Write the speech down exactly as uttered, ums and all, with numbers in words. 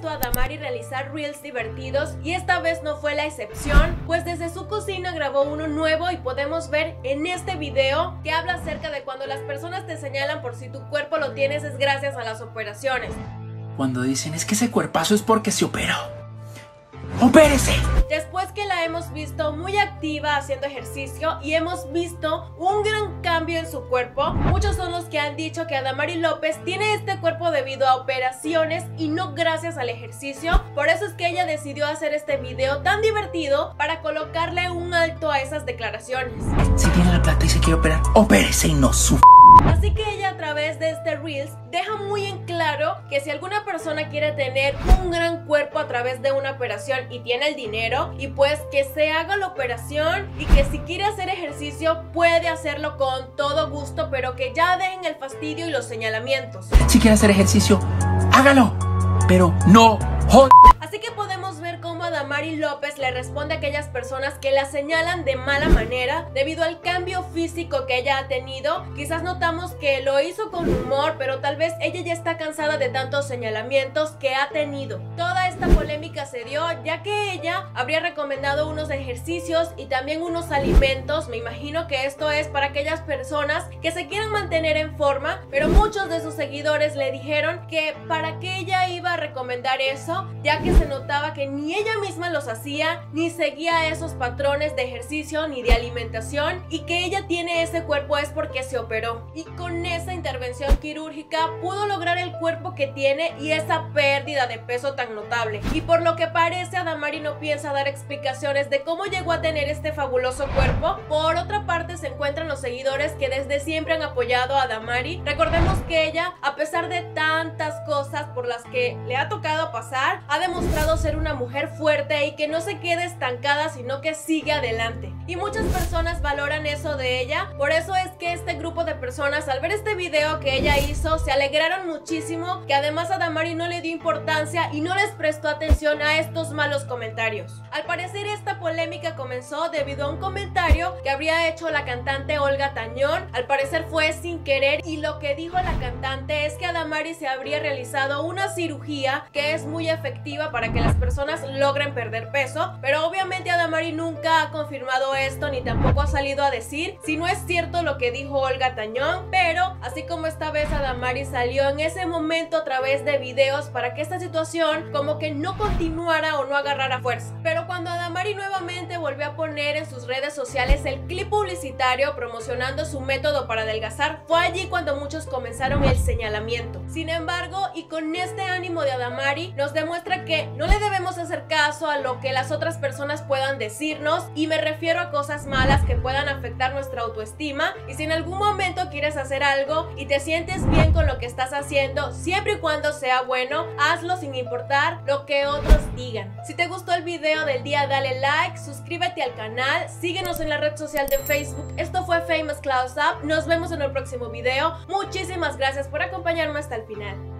visto a Adamari realizar reels divertidos y esta vez no fue la excepción, pues desde su cocina grabó uno nuevo y podemos ver en este video que habla acerca de cuando las personas te señalan por si tu cuerpo lo tienes es gracias a las operaciones. Cuando dicen es que ese cuerpazo es porque se operó. ¡Opérese! Después que la hemos visto muy activa haciendo ejercicio y hemos visto un gran cambio en su cuerpo, muchos son los que han dicho que Adamari López tiene este cuerpo debido a operaciones y no gracias al ejercicio. Por eso es que ella decidió hacer este video tan divertido para colocarle un alto a esas declaraciones. Si tiene la plata y se quiere operar, opérese y no su... Así que ella a través de este Reels deja muy en claro que si alguna persona quiere tener un gran cuerpo a través de una operación y tiene el dinero, y pues que se haga la operación y que si quiere hacer ejercicio puede hacerlo con todo gusto, pero que ya dejen el fastidio y los señalamientos. Si quiere hacer ejercicio, hágalo, pero no jod... Así que podemos ver cómo Adamari López le responde a aquellas personas que la señalan de mala manera debido al cambio físico que ella ha tenido. Quizás notamos que lo hizo con humor, pero tal vez ella ya está cansada de tantos señalamientos que ha tenido. Toda esta polémica se dio ya que ella habría recomendado unos ejercicios y también unos alimentos. Me imagino que esto es para aquellas personas que se quieran mantener en forma, pero muchos de sus seguidores le dijeron que para qué ella iba a recomendar eso, ya que se notaba que ni ella misma los hacía, ni seguía esos patrones de ejercicio ni de alimentación, y que ella tiene ese cuerpo es porque se operó y con esa intervención quirúrgica pudo lograr el cuerpo que tiene y esa pérdida de peso tan notable. Y por lo que parece, Adamari no piensa dar explicaciones de cómo llegó a tener este fabuloso cuerpo. Por otra parte se encuentran los seguidores que desde siempre han apoyado a Adamari. Recordemos que ella, a pesar de tantas cosas por las que le ha tocado pasar, ha demostrado ser una mujer fuerte y que no se quede estancada, sino que sigue adelante. Y muchas personas valoran eso de ella. Por eso es que este grupo de personas, al ver este video que ella hizo, se alegraron muchísimo, que además Adamari no le dio importancia y no les prestó atención a estos malos comentarios. Al parecer esta polémica comenzó debido a un comentario que habría hecho la cantante Olga Tañón. Al parecer fue sin querer, y lo que dijo la cantante es que Adamari se habría realizado una cirugía que es muy efectiva para que las personas logren perder peso, pero obviamente Adamari nunca ha confirmado esto ni tampoco ha salido a decir si no es cierto lo que dijo Olga Tañón. Pero así como esta vez Adamari salió en ese momento a través de videos para que esta situación como que no continuara o no agarrara fuerza. Pero cuando Adamari nuevamente volvió a poner en sus redes sociales el clip publicitario promocionando su método para adelgazar, fue allí cuando muchos comenzaron el señalamiento. Sin embargo, y con este ánimo de Adamari, nos demuestra que no le debemos hacer caso a lo que las otras personas puedan decirnos, y me refiero a cosas malas que puedan afectar nuestra autoestima. Y si en algún momento quieres hacer algo y te sientes bien con lo que estás haciendo, siempre y cuando sea bueno, hazlo sin importar lo que otros digan. Si te gustó el video del día, dale like, suscríbete al canal, síguenos en la red social de Facebook. Esto fue Famous Close Up, nos vemos en el próximo video. Muchísimas gracias por acompañarme hasta el final.